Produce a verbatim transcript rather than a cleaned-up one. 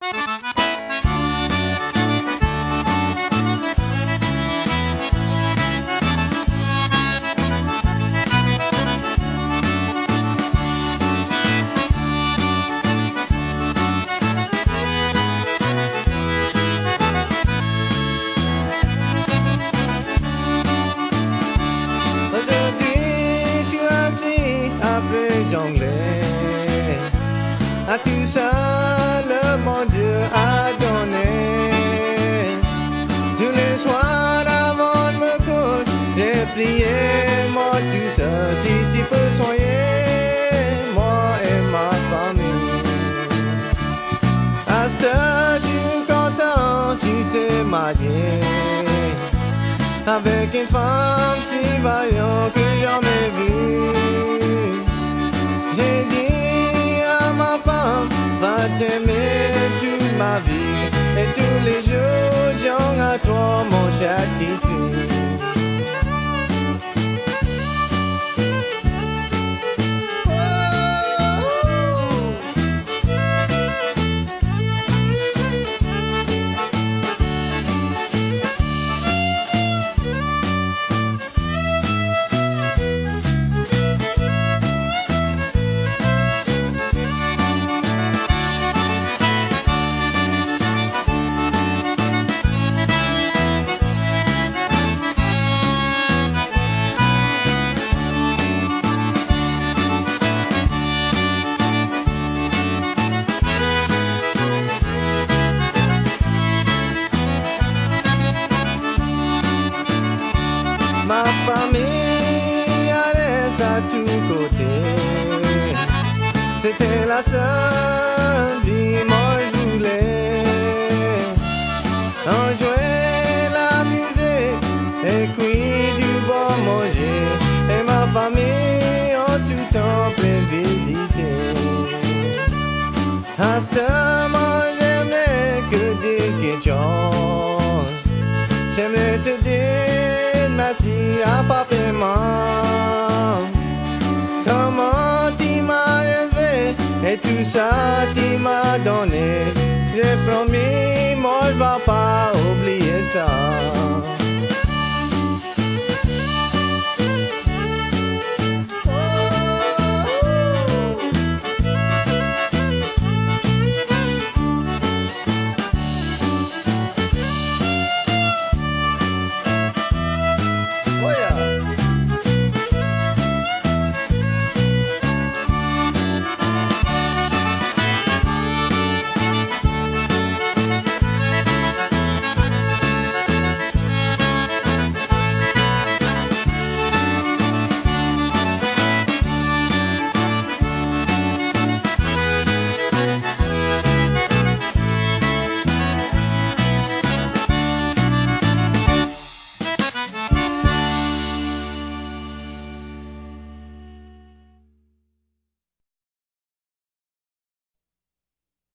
Jonglais à tout ça, le bon Dieu a donné. Tous les soirs avant de me coucher, j'ai prié, moi tout ça, si tu peux soigner moi et ma famille. À ce stade, je suis content, tu t'es marié avec une femme si vaillante que jamais vue. J'ai dit à ma femme, va t'aimer toute ma vie, et tous les jours, j'en à toi, mon cher petite fille. Ma famille reste à tous côtés. C'était la seule vie, moi je voulais en jouer la musique et puis du bon manger. Et ma famille en tout temps peut visiter. À ce moment j'aimais que dire quelque chose. J'aimerais te dire merci à papa et maman. Comment tu m'as élevé et tout ça tu m'as donné. J'ai promis, moi je vais pas oublier ça.